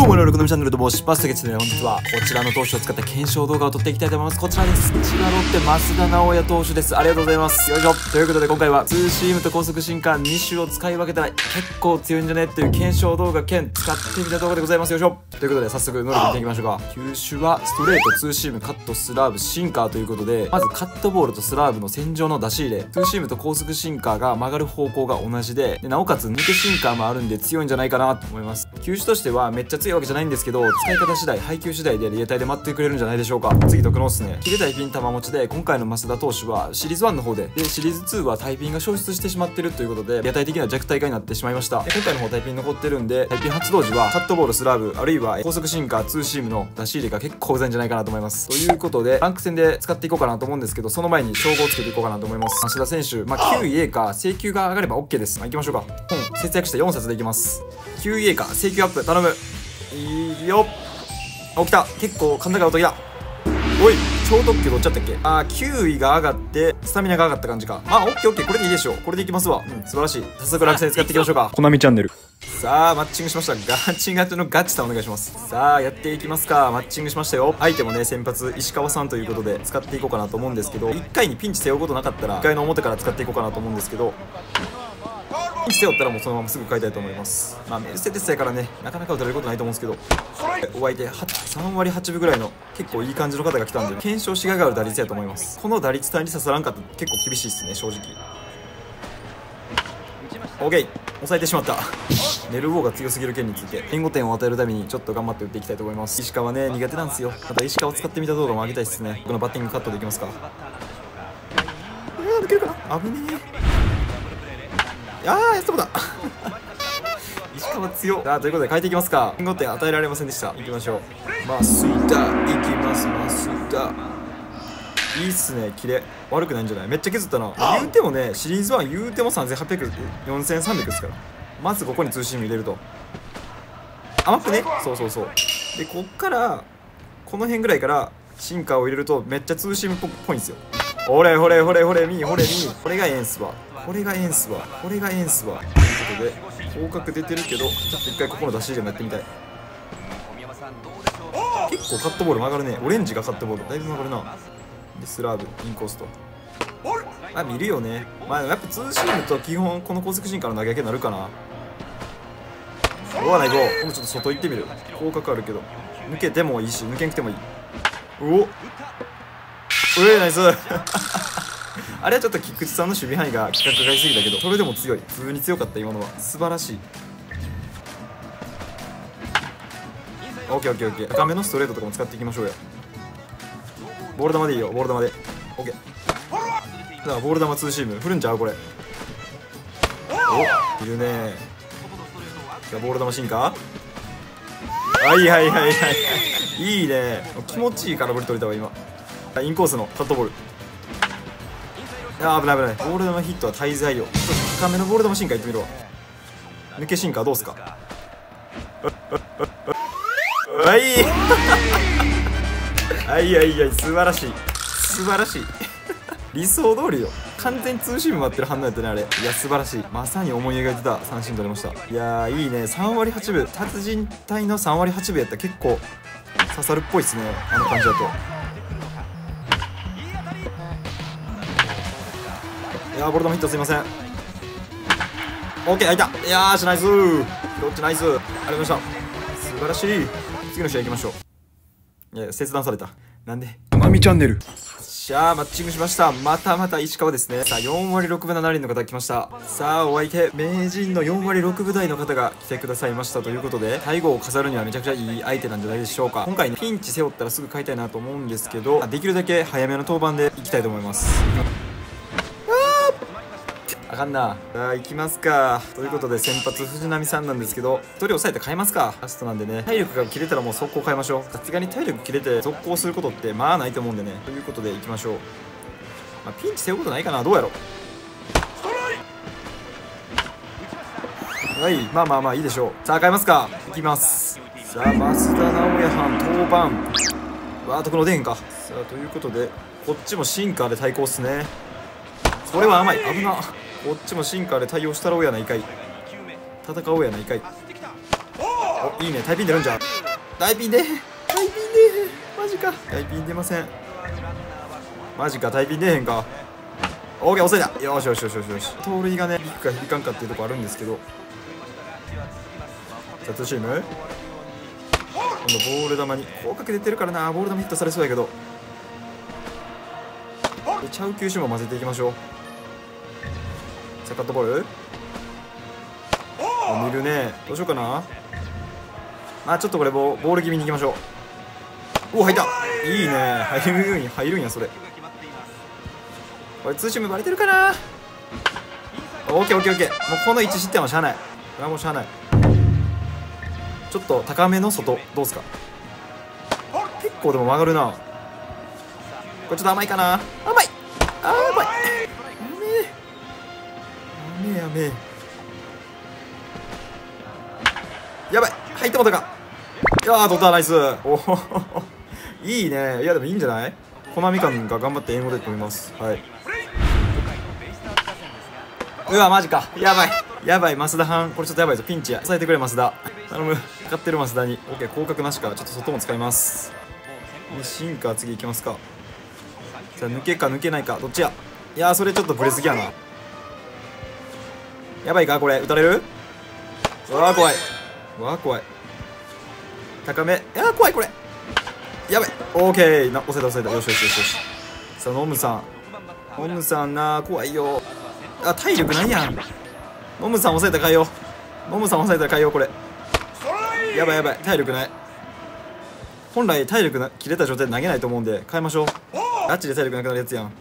どうも、このチャンネルと申します。本日はこちらの投手を使った検証動画を撮っていきたいと思います。こちらです。千葉ロッテ増田直也投手です。ありがとうございます。よいしょ。ということで今回はツーシームと高速シンカー2種を使い分けたら結構強いんじゃねっていう検証動画兼使ってみた動画でございます。よいしょ。ということで早速能力見ていきましょうか。球種はストレート、ツーシーム、カット、スラーブ、シンカーということで、まずカットボールとスラーブの線上の出し入れ、ツーシームと高速シンカーが曲がる方向が同じで、なおかつ抜けシンカーもあるんで強いんじゃないかなと思います。球種としてはめっちゃ強いわけじゃないんですけど、使い方次第、配球次第でリアタイで待ってくれるんじゃないでしょうか。次特能っすね。切れたいピン玉持ちで、今回の増田投手はシリーズ1の方で、シリーズ2はタイピンが消失してしまってるということで、リアタイ的な弱体化になってしまいました。今回の方タイピン残ってるんで、タイピン発動時はカットボール、スラーブ、あるいは高速シンカー、ツーシームの出し入れが結構うざいんじゃないかなと思います。ということで、ランク戦で使っていこうかなと思うんですけど、その前に称号をつけていこうかなと思います。増田選手、9位 A か請求が上がれば OK です。行きましょうか。本節約して4冊でいきます。9位 A か請求アップ頼む。いいよ。起きた。結構甲高い音きた。おい、超特急どっちだったっけ。9位が上がってスタミナが上がった感じか。オッケーオッケー、これでいいでしょう。これでいきますわ。素晴らしい。早速落選使っていきましょうか。 コナミチャンネル。 さあマッチングしました。ガチガチのガチさんお願いします。さあやっていきますか。マッチングしましたよ。相手もね先発石川さんということで使っていこうかなと思うんですけど、1回にピンチ背負うことなかったら1回の表から使っていこうかなと思うんですけど、ピンチ背負ったらもうそのまますぐ買いたいと思います。メルセデスやからねなかなか打たれることないと思うんですけど、お相手3割8分ぐらいの結構いい感じの方が来たんで、検証しがいがある打率やと思います。この打率単に刺さらんかったら結構厳しいっすね正直。OK、抑えてしまった。ネルボーが強すぎる件について援護点を与えるためにちょっと頑張って打っていきたいと思います。石川ね苦手なんですよ。また石川を使ってみた動画も上げたいっすね。僕のバッティングカットでいきますか。抜けるかな。危ねえ。やっとこだ。石川強。ということで変えていきますか。援護点与えられませんでした。行きましょう。増田いきます。増田いいっすね。キレ悪くないんじゃない。めっちゃ削ったな。言うてもねシリーズ1言うても3800、4300ですから。まずここにツーシーム入れると甘くね。そうで、こっからこの辺ぐらいからシンカーを入れるとめっちゃツーシームっぽいんですよ。ほれみーこれがエンスわ。これがエンスわ。ということで広角出てるけど、ちょっと一回ここの出し入れもやってみたい。結構カットボール曲がるね。オレンジがカットボールだいぶ曲がるな。でスラーブインコースと見るよね。やっぱツーシームと基本この高速シンカーの投げ分けになるかな。ないこう。今度ちょっと外行ってみる。広角あるけど抜けてもいいし抜けなくてもいい。ナイス。あれはちょっと菊池さんの守備範囲が規格外すぎたけど、それでも強い。普通に強かった今のは。素晴らしい。オッケー。高めのストレートとかも使っていきましょうよ。ボール球でいいよ。ボール球で OK。 だからボール球ツーシーム振るんちゃうこれ。いるね。ボール球進化。いいね。気持ちいい空振り取れたわ今。インコースのカットボール。危ない。ボール球ヒットは滞在よ。ちょっと高めのボール球進化いってみるわ。抜け進化どうすか。素晴らしい。理想通りよ。完全にツーシーム待ってる反応やったねあれ。素晴らしい。まさに思い描いてた三振取れました。いいね。3割8分、達人帯の3割8分やったら結構刺さるっぽいっすねあの感じだと。ボール球ヒットすいません。 OK 開いた。ナイス。拾ってナイス。ありがとうございました。素晴らしい。次の試合行きましょう。切断された。なんで。 コナミチャンネル。 マッチングしました。また石川ですね。さあ4割6分7厘の方来ました。さあお相手名人の4割6分台の方が来てくださいましたということで、最後を飾るにはめちゃくちゃいい相手なんじゃないでしょうか。今回ピンチ背負ったらすぐ買いたいなと思うんですけど、できるだけ早めの登板でいきたいと思います。あかんな。行きますか。ということで先発藤波さんなんですけど、1人抑えて変えますか。ラストなんでね、体力が切れたらもう速攻変えましょう。さすがに体力切れて続行することってないと思うんでね。ということでいきましょう。ピンチ背負うことないかな。どうやろう。いいでしょう。さあ変えますか。いきます。さあ増田直也班登板。特の出へんか。さあということでこっちもシンカーで対抗っすね。これは甘い。危な。こっちもシンカーで対応したろうやないかい。戦おうやないかい。 お、いいね。タイピン出るんじゃん。タイピンでマジか。タイピン出ません。マジか、タイピン出へんか。オーケー、抑えた。よしよしよしよしよし。盗塁がね、響くか響かんかっていうとこあるんですけど。さあ、ツーシーム。今度ボール球に広角出てるからな。ボール球ヒットされそうやけど。で、チャウ球種も混ぜていきましょう。さあ、カットボール。見るね。どうしようかな。まあちょっとこれボール気味にいきましょう。おお、入った。いいね。入るんやそれ。これツーシームバレてるかな。オッケーオッケーオッケー。もうこの1失点はしゃあない。これはもうしゃあない。ちょっと高めの外どうすか。結構でも曲がるな。これちょっと甘いかな。甘い。甘い。やめえ。やばい、入ったことか。いやー、取った、ナイス。おお、いいね。いや、でもいいんじゃない。コナミ感が頑張って英語でと思います。はい。うわ、マジか。やばい。増田班。これちょっとやばいぞ。ピンチや。抑えてくれ、増田。頼む。勝ってる増田に。オッケー、広角なしか。ちょっと外も使います。シンカー次行きますか。じゃあ、抜けか抜けないか。どっちや。いやー、それちょっとブレすぎやな。やばいか、これ。打たれる。うわー、怖い。高め。いやー、怖いこれ。やばい。オーケー。押せた。よしよしよしよし。さあ、ノムさんなー、怖いよ。あ、体力ないやん。ノムさん抑えたら変えよう。これやばい。体力ない。本来体力切れた状態で投げないと思うんで変えましょう。ガチで体力なくなるやつやん。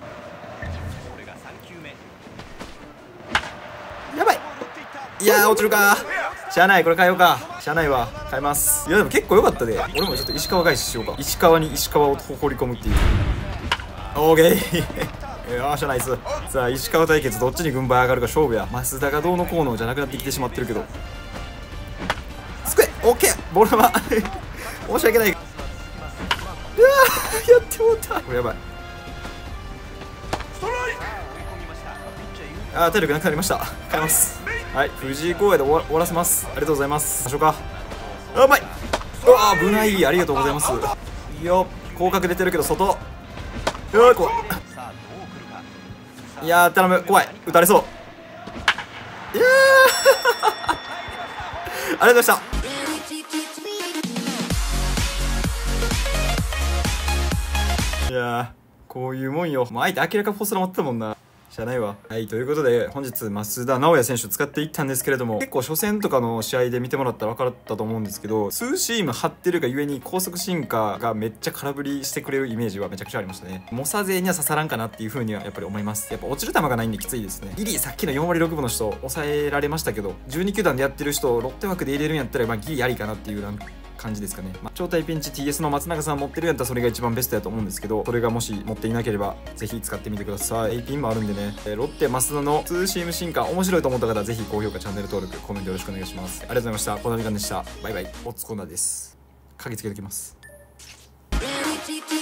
やばい。いやー、落ちるか。しゃあない。これ変えようか。しゃあないわ。変えます。いやでも結構良かったで。俺もちょっと石川返ししようか。石川を放り込むっていう。オーケー。よっしゃ、ナイス。さあ、石川対決どっちに軍配上がるか勝負や。増田がどうのこうのじゃなくなってきてしまってるけど。スクエオッケー。ボール球申し訳ない。うわー、やってもうた。これやばい。あー、体力なくなりました。変えます。はい、藤井光栄で終わらせます。ありがとうございます。ましょうか。あ、うまい。うわー、危ない。ありがとうございます。いいよ。広角出てるけど外。うわー、怖い。いやー、頼む。怖い。打たれそう。いやーありがとうございました。いやー、こういうもんよ。もう相手明らかポスト持ってたもんな。しゃあないわ。はい、ということで本日増田直也選手を使っていったんですけれども、結構初戦とかの試合で見てもらったら分かったと思うんですけど、ツーシーム張ってるがゆえに高速シンカーがめっちゃ空振りしてくれるイメージはめちゃくちゃありましたね。猛者勢には刺さらんかなっていう風にはやっぱり思います。やっぱ落ちる球がないんできついですね。ギリさっきの4割6分の人抑えられましたけど、12球団でやってる人をロッテ枠で入れるんやったらギリありかなっていう感じですかね。超大ピンチ TS の松永さん持ってるんやったらそれが一番ベストやと思うんですけど、それがもし持っていなければぜひ使ってみてください。A ピンもあるんでね。ロッテ増田のツーシーム進化面白いと思った方、ぜひ高評価、チャンネル登録、コメントよろしくお願いします。ありがとうございました。この時間でした。バイバイ。オッツコーナーです。鍵つけておきます。